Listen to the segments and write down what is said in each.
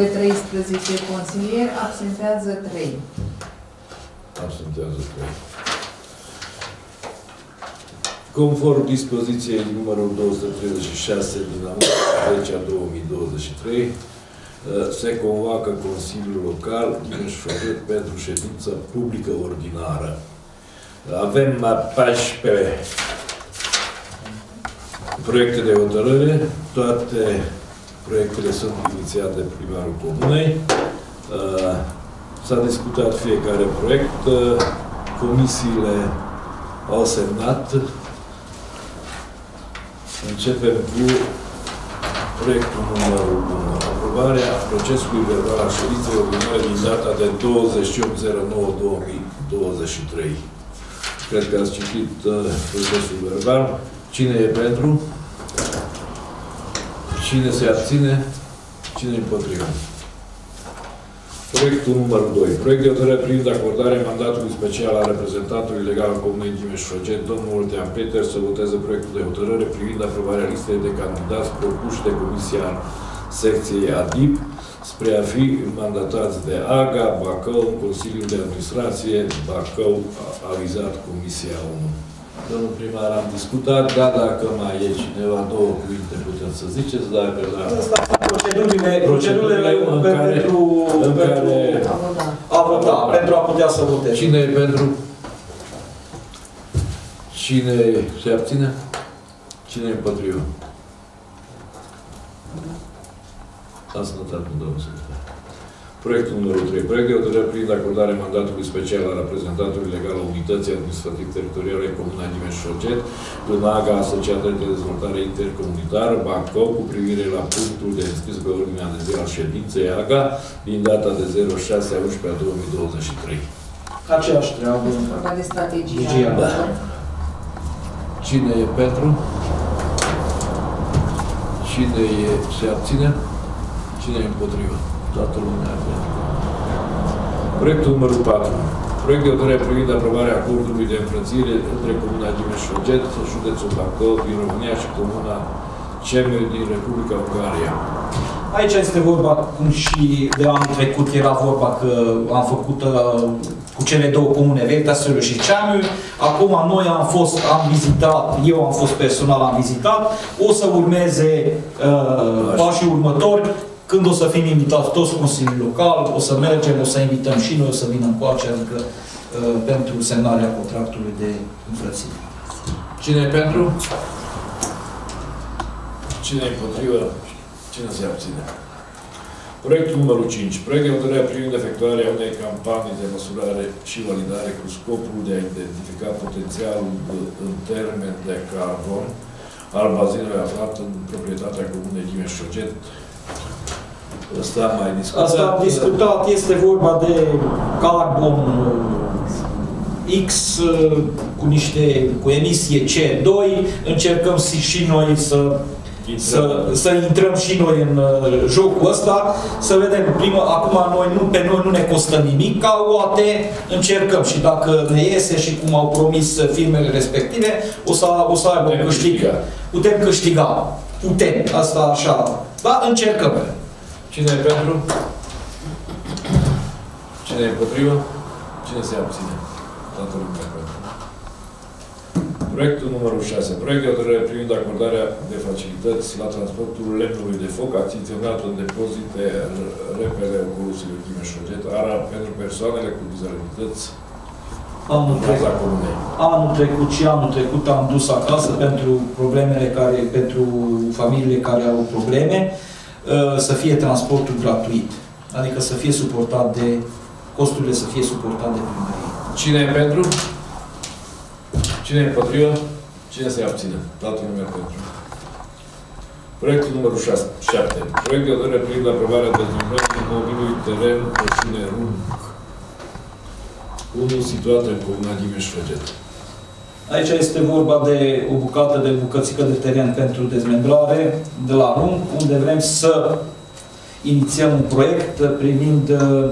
de 13 consilieri, absentează 3. Absentează 3. Conform dispoziției numărul 236 din 10/2023, se convoacă Consiliul Local Dimeș-Făget pentru ședință publică ordinară. Avem 14 proiecte de hotărâre. Toate proiectele sunt inițiate de primarul comunei. S-a discutat fiecare proiect. Comisiile au semnat. Începem cu proiectul numărul 1. Aprobarea procesului verbal a ședinței ordinare din data de 28/09/2023. Cred că ați citit procesul verbal. Cine e pentru? Cine se abține? Cine e împotrivă? Proiectul numărul 2. Proiect de hotărâre privind acordarea mandatului special al reprezentantului legal al Comunei Dimeș-Făget, domnul Oltean Peter, să voteze proiectul de hotărâre privind aprobarea listei de candidați propuși de Comisia Secției ADIP spre a fi mandatați de AGA, Bacău, Consiliul de Administrație, Bacău, avizat Comisia 1. Domnul primar, am discutat, da, dacă mai e cineva, două cuvinte putem să ziceți, dacă da... Procedurile pentru a putea să voteze. Cine e pentru? Cine se abține? Cine e împotrivă? Ați notat, domnul secretar. Proiectul numărul 3. Proiect de hotărâre privind acordarea mandatului special al reprezentantului legal al Unității Administrativ-Teritoriale Comuna Dimeș-Făget în AGA, Asociația de Dezvoltare Intercomunitară, Bacău, cu privire la punctul de înscris pe ordinea de zi al ședinței AGA din data de 06/11/2023. Aceeași treabă. Vorba de strategie. Da. Cine e pentru? Cine se abține? Cine e împotrivă? Toată lumea. Proiectul numărul 4. Proiect de hotărâre privind aprobarea acordului de înfrățire între Comuna Dimeș-Făget, județul Bacău din România și Comuna Cemel din Republica Ungaria. Aici este vorba, cum și de anul trecut era vorba că am făcut cu cele două comune, Vertasăriu și Ceamiu. Acum noi am vizitat, eu am fost personal, am vizitat. O să urmeze pașii următori. Când o să fim invitați toți Consiliul Local, o să mergem, o să invităm și noi, o să vină încoace, adică pentru semnarea contractului de înfrățire. Cine e pentru? Cine e împotrivă? Cine se abține? Proiectul numărul 5. Proiect de hotărâre privind efectuarea unei campanii de măsurare și validare cu scopul de a identifica potențialul în termen de carbon al bazinului aflat în proprietatea Comunei Dimeș-Făget. Asta am mai discutat. Asta am discutat, este vorba de carbon X cu emisie C2. Încercăm și noi să intrăm și noi în jocul ăsta, să vedem, acum pe noi nu ne costă nimic, ca OAT încercăm și dacă ne iese și cum au promis firmele respective, o să aibă câștig. Putem câștiga. Putem, asta așa. Da, încercăm. Cine e pentru? Cine e împotrivă? Cine se abține? Toată lumea pentru. Proiectul numărul 6. Proiect de hotărâre privind acordarea de facilități la transportul lemnului de foc achiziționat în depozite repere Ocolusului Dimeș-Făget, ARA, pentru persoanele cu dizabilități Anul trecut și anul trecut am dus acasă pentru familiile care au probleme, să fie transportul gratuit. Adică să fie suportat costurile să fie suportate de primărie. Cine e pentru? Cine e împotrivă? Cine se abține? Toată lumea pentru. Proiectul numărul 7. Proiect de hotărâre privind aprobarea dezvoltării imobilului teren Cășune Rung, unul situat în Comuna Dimeș-Făget. Aici este vorba de o bucățică de teren pentru dezmembrare de la Rung, unde vrem să inițiem un proiect privind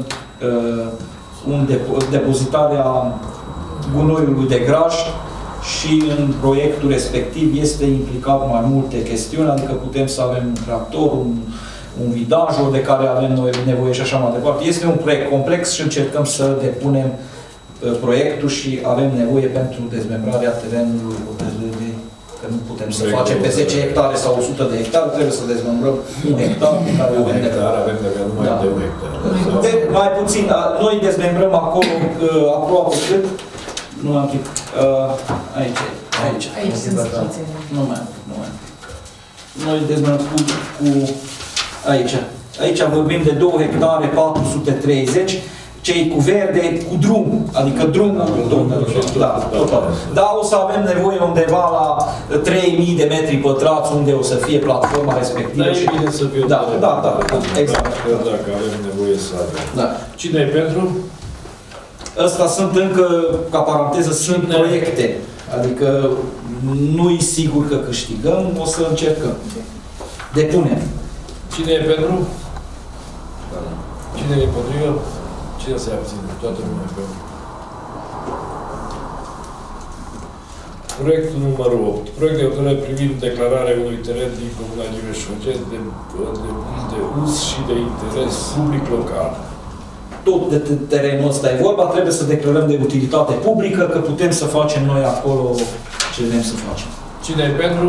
depozitarea gunoiului de graj și în proiectul respectiv este implicat mai multe chestiuni, adică putem să avem un tractor, un vidajul de care avem noi nevoie și așa mai departe. Este un proiect complex și încercăm să depunem proiectul și avem nevoie pentru dezmembrarea terenului că nu putem să facem pe 10 hectare sau 100 de hectare, trebuie să dezmembrăm un hectar pe care avem nevoie. Avem numai de un hectar. Mai puțin, noi dezmembrăm acolo aproape cât? Nu am timp. Aici. Aici sunt schițele. Nu mai. Noi dezmembrăm cu aici. Aici vorbim de 2 hectare 430, cei cu verde, cu drum, adică drumul, total. Dar o să avem nevoie undeva la 3000 de metri pătrați unde o să fie platforma respectivă. Da, e bine să fie. Da, exact. Dacă avem nevoie să avem. Da. Cine e pentru? Ăsta sunt încă, ca paranteză, sunt proiecte. Adică nu-i sigur că câștigăm, o să încercăm. Depunem. Cine e pentru? Cine e împotrivă? Cine se abține? Toată lumea e pentru. Proiectul numărul 8. Proiect de hotărâre privind declararea unui teren din Comuna Gimeș-Făget de uz și de interes public local. Tot de terenul ăsta e vorba, trebuie să declarăm de utilitate publică, că putem să facem noi acolo ce vrem să facem. Cine e pentru?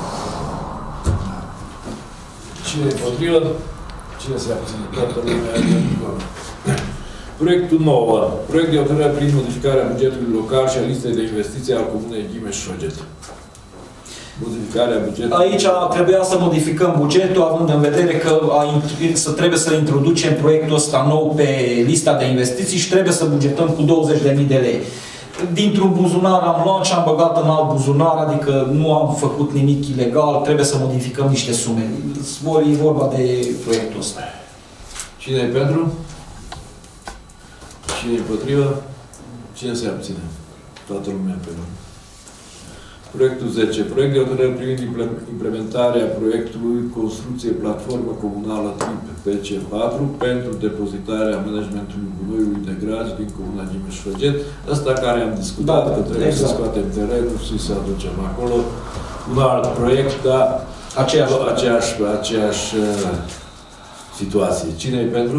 Cine e împotrivă? Cine se abține? Toată lumea e pentru. Proiectul 9. Proiect de hotărâre prin modificarea bugetului local și a listei de investiții al Comunei Gimeș-Făget. Modificarea bugetului. Aici trebuia să modificăm bugetul, având în vedere că trebuie să introducem proiectul ăsta nou pe lista de investiții și trebuie să bugetăm cu 20.000 de lei. Dintr-un buzunar am luat și am băgat în alt buzunar, adică nu am făcut nimic ilegal, trebuie să modificăm niște sume. E vorba de proiectul ăsta. Cine e pentru? Cine e împotrivă? Cine se abține? Toată lumea pentru. Proiectul 10. Proiect de hotărâre privind implementarea proiectului construcție platformă comunală tip PC4 pentru depozitarea managementului gunoiului de grazi din Comuna Gimeș-Făget. Ăsta care am discutat, că trebuie să scoatem terenul și să aducem acolo. Un alt proiect, dar aceeași situație. Cine e pentru?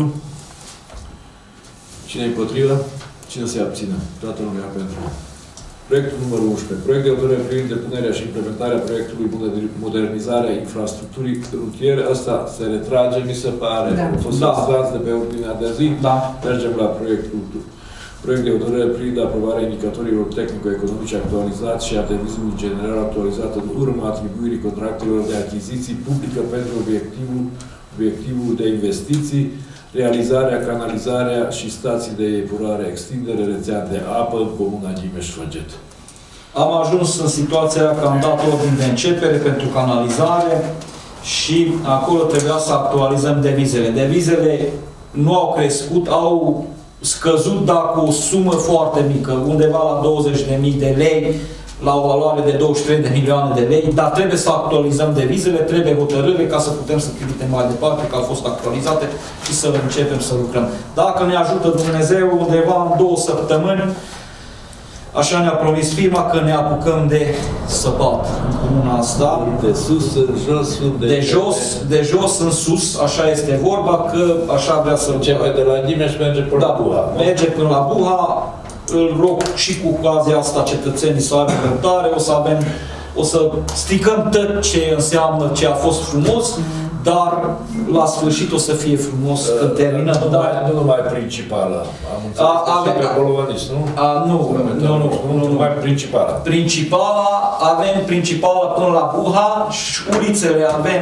Cine e împotrivă? Cine se abține? Toată lumea pentru. Proiectul numărul 11. Proiect de hotărâre privind depunerea și implementarea proiectului modernizarea infrastructurii rutiere. Asta se retrage, mi se pare. A fost extras de pe ordinea de zi. Mergem la proiectul. Proiect de hotărâre privind aprobarea indicatorilor tehnico-economice actualizați și a devizului general actualizat în urma atribuirii contractelor de achiziții publică pentru obiectivul de investiții, realizarea, canalizarea și stații de epurare, extindere, rețea de apă în Comuna Gimeș-Făget. Am ajuns în situația că am dat ordin de începere pentru canalizare și acolo trebuia să actualizăm devizele. Devizele nu au crescut, au scăzut, dar cu o sumă foarte mică, undeva la 20.000 de lei, la o valoare de 23 de milioane de lei, dar trebuie să actualizăm devizele, trebuie hotărâre ca să putem să trimitem mai departe, că au fost actualizate și să începem să lucrăm. Dacă ne ajută Dumnezeu, undeva în 2 săptămâni, așa ne-a promis firma, că ne apucăm de săpat în comuna asta. De sus în jos, de jos în sus, așa este vorba, că așa vrea să... Începe de la Gimeș, merge până la Buha. Merge până la Buha. Îl rog și cu ocazia asta cetățenii să aibă răbdare, o să stricăm tot ce înseamnă ce a fost frumos, dar la sfârșit o să fie frumos când terminăm. Nu numai principala. Am înțeles pe Bolovănici, nu? Nu numai principala. Avem principala până la Buha și ulițele avem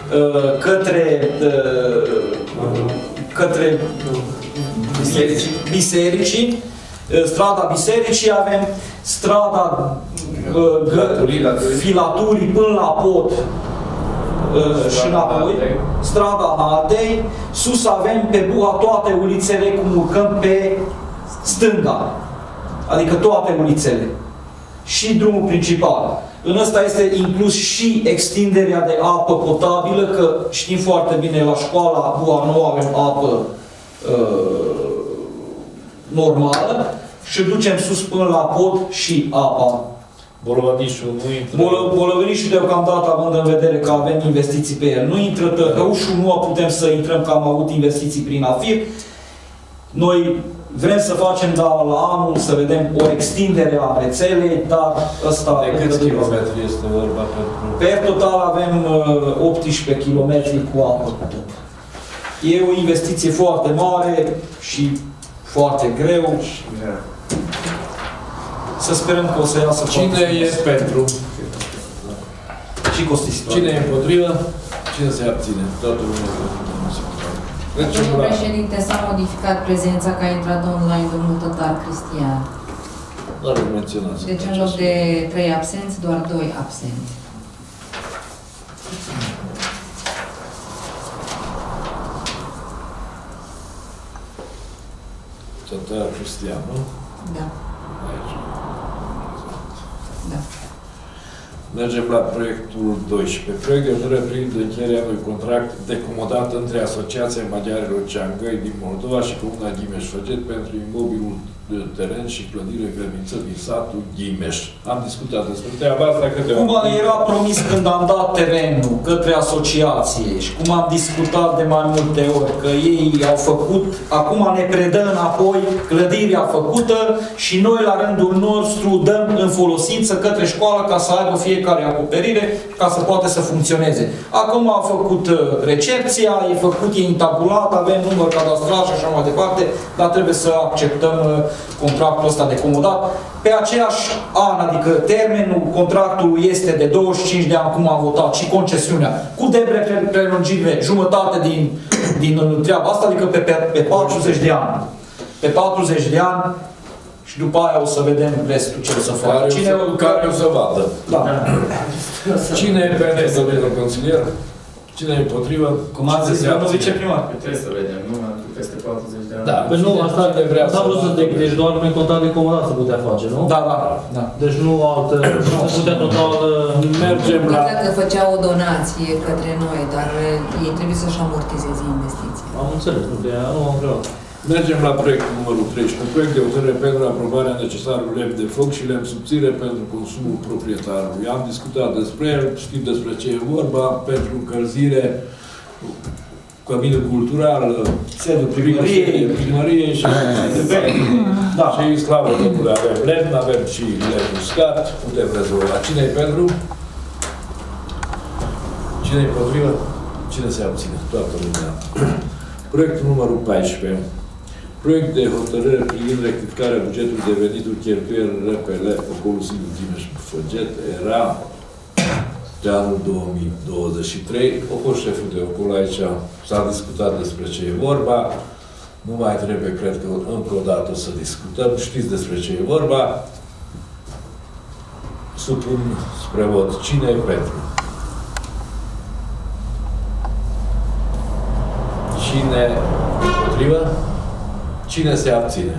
către bisericii. Strada Bisericii, avem strada Filaturii până la pod și înapoi, strada Haldei, sus avem pe Buha toate ulițele cum urcăm pe stânga, adică toate ulițele și drumul principal. În ăsta este inclus și extinderea de apă potabilă, că știm foarte bine, la școala Buha nu avem apă normală și ducem sus până la pod și apa Bolovănișul nu intră. Bolovănișul deocamdată, având în vedere că avem investiții pe el, nu intră. Tătăușul nu putem să intrăm, că am avut investiții prin AFIR. Noi vrem să facem la anul, să vedem o extindere a rețelei, dar ăsta... De câți kilometri este vorba pentru... Per total avem 18 km cu apă. E o investiție foarte mare și foarte greu. Să sperăm că o să iasă. Cine e pentru? Și costisitor. Cine e împotrivă? Cine se abține? Toată lumea. Domnul președinte, s-a modificat prezența că a intrat online domnul Tătar Cristian. Doar îl menționați. Deci în loc de 3 absenți, doar 2 absenți. Tătar Cristian, nu? Da. Aici. Da. Mergem la proiectul 12. Proiect de hotărâre privind încheierea unui contract de comodat între Asociația Maghiarilor Ceangăi din Moldova și Comuna Ghimeș-Făget pentru imobilul de teren și clădire grădiniță din satul Ghimeș. Am discutat despre treaba asta câteva Cum era promis când am dat terenul către asociație și cum am discutat de mai multe ori că ei au făcut, acum ne predă înapoi clădirea făcută și noi la rândul nostru dăm în folosință către școală ca să aibă fiecare acoperire ca să poată să funcționeze. Acum a făcut recepția, e făcut, e intabulat, avem număr cadastral și așa mai departe, dar trebuie să acceptăm contractul ăsta de comodat. Pe aceeași an, adică termenul contractului este de 25 de ani, cum am votat, și concesiunea, cu debre prelungire, jumătate din treaba asta, adică pe 40 de ani. Pe 40 de ani și după aia o să vedem restul ce o să facă. Care o să vadă. Da. Cine e pentru, domnule consilier? Cine e împotrivă? Cum a zis domnul viceprimar. Trebuie să vedem, nu? Peste 40 de ani. Da, Păi nu, asta vrut să zic, deci doar un contract de comodat se putea face, nu? Da, da, da. Deci nu altă, se putea total... Mergem la... Dacă făceau o donație către noi, dar ei trebuie să-și amortizeze investiția. Am înțeles, nu, de aia nu am vreau. Mergem la proiectul numărul 13. Proiect de hotărâre pentru aprobarea necesarului lemn de foc și lemn subțire pentru consumul proprietarului. Am discutat despre el, știm despre ce e vorba, pentru încălzire, căminul cultural, Sediul primăriei și da. Și slavă Domnului, avem lemn, avem și lemn uscat, putem rezolva. Cine e pentru? Cine e împotrivă? Cine se abține? Toată lumea. Proiectul numărul 14. Proiect de hotărâre privind rectificarea bugetului de venituri cheltuieli RPL Ocolul Silviu Ghimeș-Făget era de anul 2023. O fost șeful de ocol aici, s-a discutat despre ce e vorba. Nu mai trebuie, cred că încă o dată să discutăm. Știți despre ce e vorba. Supun spre vot. Cine e pentru? Cine împotrivă? Cine se abține?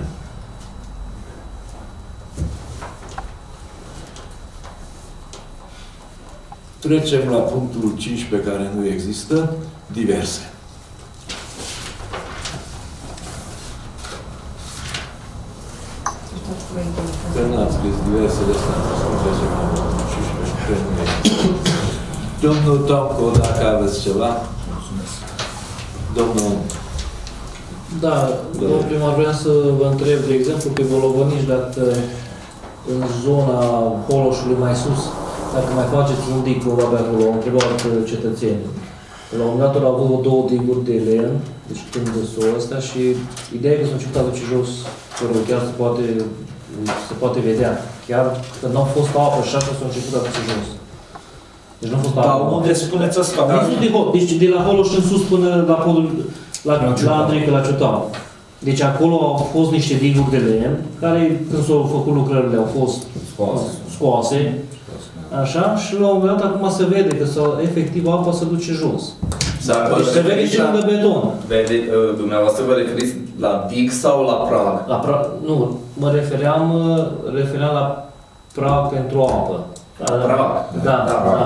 Trecem la punctul 15, care nu există, diverse. Că n-ați scris diversele astea, trecem la punctul 15, că nu există. Domnul Tomco, dacă aveți ceva? Mulțumesc. Domnul... Da, domnul primar, vreau să vă întreb, de exemplu, pe Bolovăniș, dacă în zona Holoșului mai sus, dacă mai faceți un dig probabil acolo, au întrebat cetățenii. La un moment dat au avut 2 diguri de lemn, deci când de sol ăsta, și ideea e că s-au început a duce jos, chiar se poate vedea. Chiar când n-au fost apă și așa s-au început a duce jos. Deci nu a fost apă. Dar unde spuneți asta? Deci de la Holoș în sus până la podul, la Andrei, la Ciutan. Deci acolo au fost niște diguri de lemn, care când s-au făcut lucrările au fost scoase. Așa, și la un moment dat acum se vede că efectiv apa se duce jos. Deci se vede și lângă beton. Dumneavoastră vă referiți la dig sau la prag? Nu, mă refeream la prag pentru apă. Prag? Da.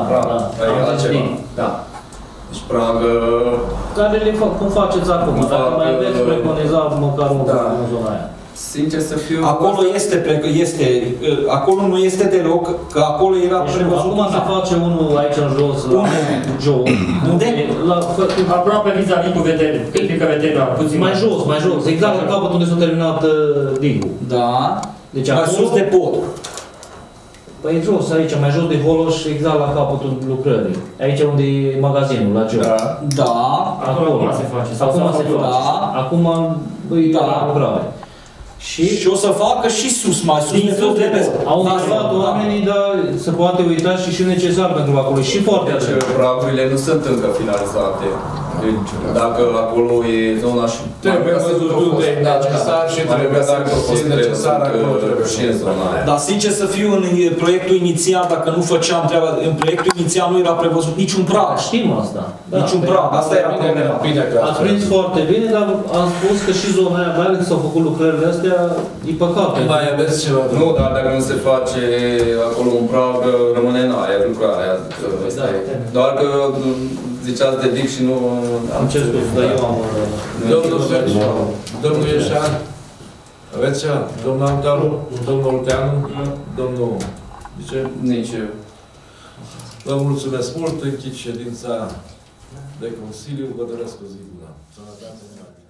Deci prag... Care le fac, cum faceți acum? Dacă mai aveți preconizat măcar unul în zona aia. Sincer să fiu... Acolo acolo nu este deloc, că acolo era prevăzut. Acum se face unul aici în jos, la Joe. Unde? Aproape vis-a-vis cu tehnica veterinară, puțin mai jos, exact la capăt unde s-a terminat digul. Da. Deci mai acolo, sus de pod. Păi jos, aici, mai jos de Holoș, exact la capătul lucrării. Aici unde e magazinul, la Joe. Da. Acum se face. Acum se face. Da. Acum e la lucrare. Și o să facă și sus, mai sus de tot de pe. Au întrebat oamenii, dar se poate uita și necesar pentru acolo. Și foarte Deci pragurile nu sunt încă finalizate. Deci, dacă acolo e zona și... Trebuie văzut unde e necesar și trebuie să fie necesar acolo, trebuie și în zona aia. Dar sincer să fiu, în proiectul inițial, dacă nu făceam treaba, în proiectul inițial nu era prevăzut niciun prag. Știm asta. Niciun prag. Asta era problema. Ați prins foarte bine, dar am spus că și zona aia, mai ales s-au făcut lucrările astea, e păcat. Mai aveți ceva? Nu, dar dacă nu se face acolo un prag, rămâne în aia, lucrarea. Doar că ziceați de dig și nu... Am cer scuze, dar eu am... Domnul Ieșan, aveți ceva? Domnul Antalu, domnul Olteanu, domnul... Zice? Nici eu. Vă mulțumesc mult, închid ședința de Consiliu, vă doresc o zi bună. Sănătate!